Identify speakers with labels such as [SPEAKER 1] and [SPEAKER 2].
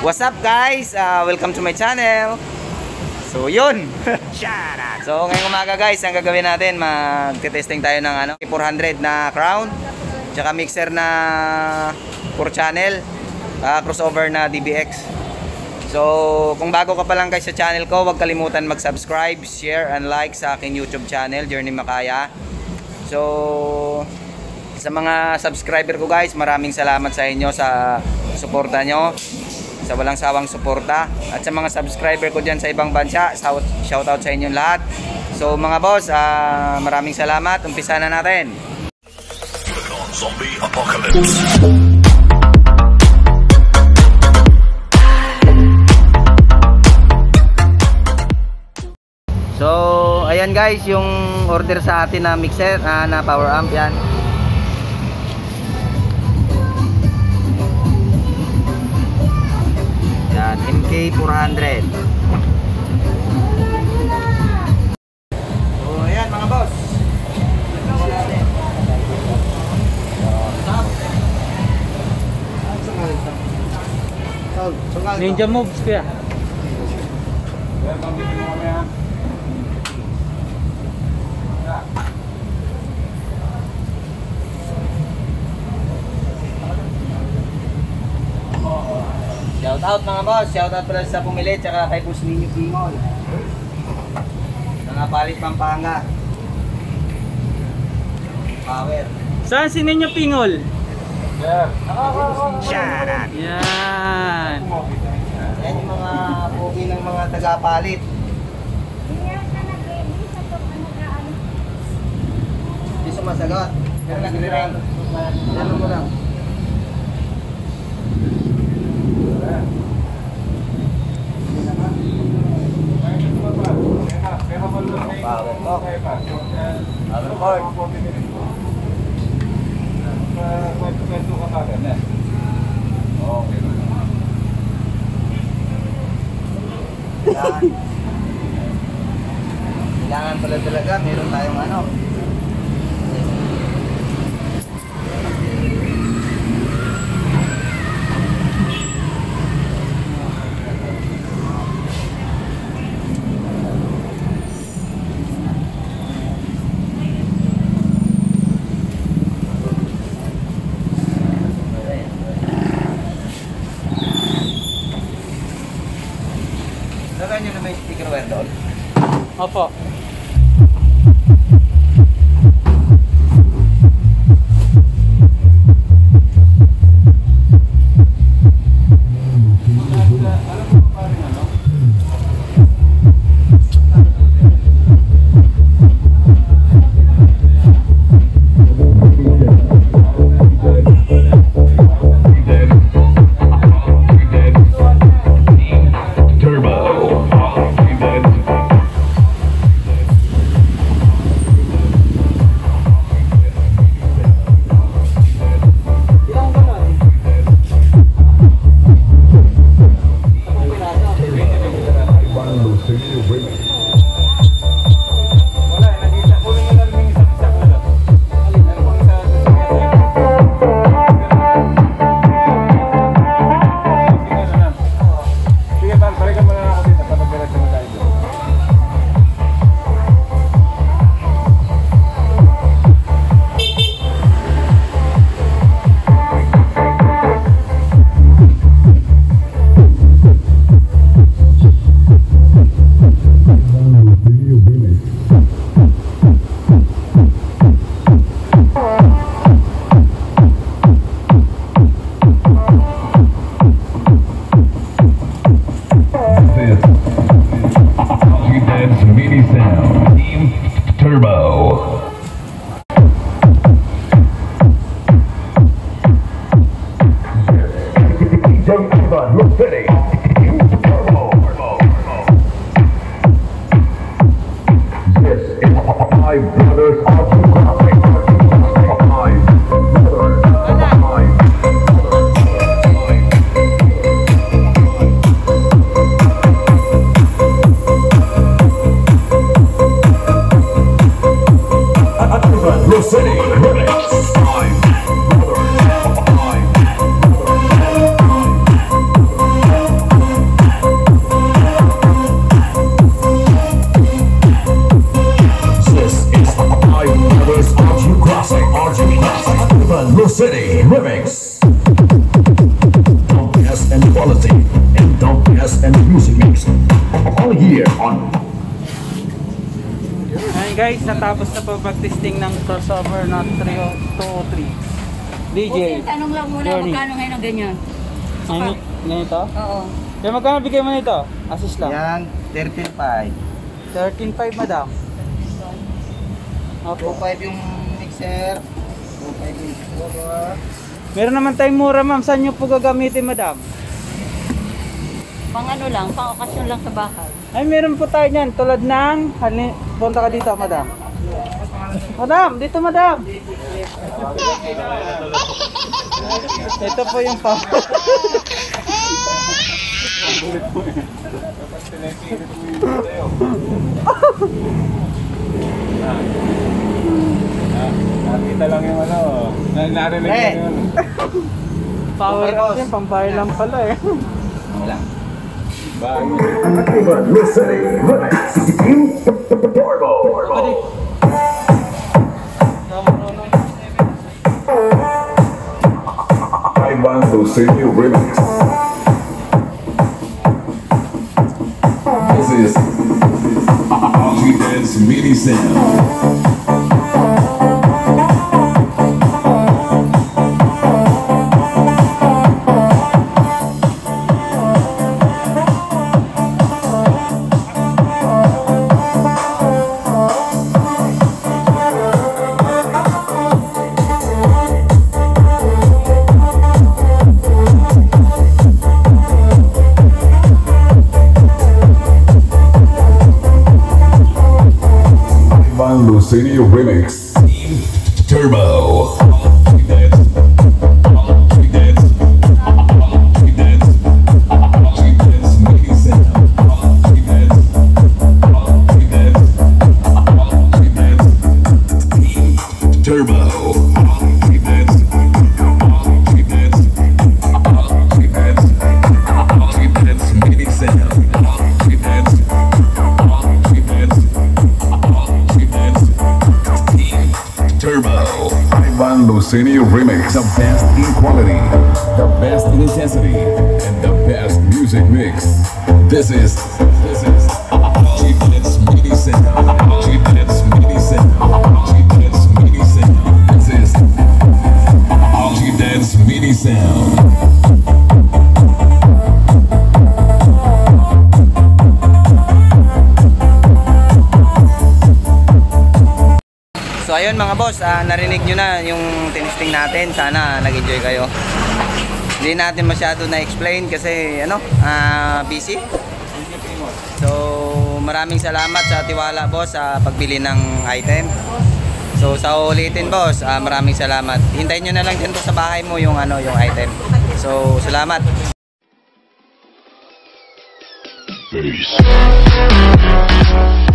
[SPEAKER 1] What's up guys? Welcome to my channel. So yun. So ngayong umaga guys, ang gagawin natin, mag-testing tayo ng 400 na crown, tsaka mixer na 4-channel, crossover na DBX. So kung bago ka pa lang guys sa channel ko, huwag kalimutan mag-subscribe, share, and like sa aking YouTube channel, Journey Makaya. So sa mga subscriber ko guys, maraming salamat sa inyo sa suporta nyo, sa walang sawang suporta. At sa mga subscriber ko dyan sa ibang bansa, shoutout sa inyong lahat. So mga boss, maraming salamat. Umpisa na natin.
[SPEAKER 2] Zombie Apocalypse.
[SPEAKER 1] So ayan guys, yung order sa atin na mixer, na power amp yan. Yan, MK400. So ayan mga boss,
[SPEAKER 3] Ninja moves kaya.
[SPEAKER 1] Shoutout mga boss, shoutout pala sa pumili, tsaka kay Boss Ninyo Pingol ng apalit pampanga. Power.
[SPEAKER 3] Saan si Ninyo Pingol?
[SPEAKER 1] Yan.
[SPEAKER 3] Yan.
[SPEAKER 1] Yan yung mga pogi ng mga taga-palit. Hindi sumasagot. Pero nag-ring. Ano mo lang. Power ko. Power cord. Kailangan pala talaga meron tayong Lagay nyo na may speaker wire doon.
[SPEAKER 3] Opo.
[SPEAKER 2] here on
[SPEAKER 3] Ayan guys, natapos na po mag-testing ng crossover na 203. DJ.
[SPEAKER 4] Okay, tanong lang muna,
[SPEAKER 3] Journey.
[SPEAKER 4] magkano ngayon ang ganyan?
[SPEAKER 3] Ano? Ganito?
[SPEAKER 4] Oo.
[SPEAKER 3] Kaya magkano bigay mo nito? Assist lang.
[SPEAKER 1] Yan, 13.5.
[SPEAKER 3] 13.5 madam. Opo.
[SPEAKER 1] 2.5 yung mixer. 2.5 yung cover.
[SPEAKER 3] Meron naman tayong mura ma'am. Saan nyo po gagamitin madam?
[SPEAKER 4] Pang ano lang, pang okasyon lang sa bahay.
[SPEAKER 3] Ay meron po tayo niyan. Tulad ng... Punta ka dito madam. Madam, dito madam. Ito po yung power.
[SPEAKER 2] Nakita lang yung ano. Narinig lang yun.
[SPEAKER 3] Power up yan. Pampire lang pala eh.
[SPEAKER 1] Wala.
[SPEAKER 2] Activa Lucery Remix Turbo. Ivan Lucery Remix. This is Dance Mini Sound. Ivan Lucini Remix Turbo. Ivan Lucini Remix. The best in quality, the best in intensity, and the best music mix. This is G-Dance Mini Sound. G-Dance Mini Sound. G-Dance Mini Sound. This is G-Dance Mini Sound.
[SPEAKER 1] So ayun mga boss, narinig nyo na yung tinisting natin. Sana nag-enjoy kayo. Hindi natin masyado na-explain kasi busy. So maraming salamat sa tiwala boss sa pagbili ng item. So sa ulitin boss, maraming salamat. Hintayin nyo na lang dyan sa bahay mo yung yung item. So salamat.
[SPEAKER 2] Peace.